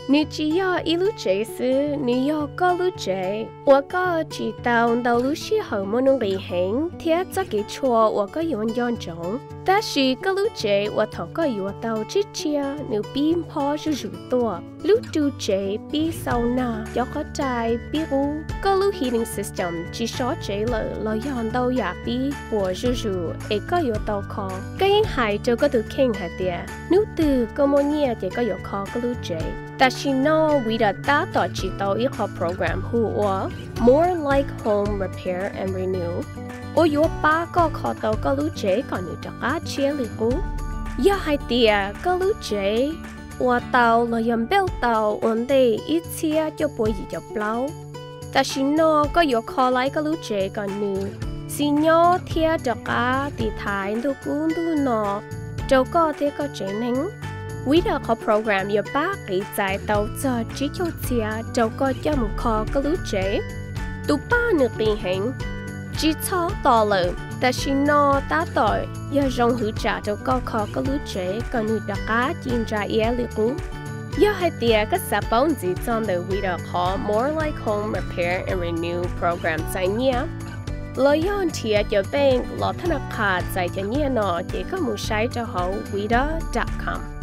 你只要一路这时，你要高路这，我个知道道路是后么能旅行，贴这个错我个用中，但是高路这我头个有到之前，你边坡是如多，路途这比sau那要个在比如高路 heating system 只少这了，老样到也比我如一个有到考，个人还就个都倾下啲，你对个么嘢嘅个有考高路这。但是呢，WHEDA đãต่อจิตอีกข้อ program หัว more like home repair and renew โอยัวป้าก็ขอต่อก็รู้เจก่อนอยู่จากอาเชียหรือกูอย่าให้เตียก็รู้เจว่าเตาเรายังเบลเตาอันเดอีเชียจะป่วยจะเปล่าแต่ชินอก็อยู่ขอไล่ก็รู้เจก่อนนึงสิญญาเทียจากอาตีท้ายดูกูดูนอเจ้าก็เทียก็เจนึงWHEDA ข้อ program อย่าป้ากี่ใจเตาจะจิโยเชียเจ้าก็จะมุ่งขอก็รู้เจตุป้าหนึ่งปีเห็นจิชอต่อเลยแต่ชินอตาต่อยอย่าจงหือจ่าเจ้าก็ขอก็รู้เจก่อนหนึ่งดักอาจินใจเอลิกูอย่าให้เตียก็สับปนจีจอมเดWHEDA ข้อ more like home repair and renew program ใจเนี่ยเราย้อนเทียจะเป็นหลอดธนาคารใจจะเนี่ยนอเจ้าก็มุ่งใช้เจ้าเขา WHEDA.com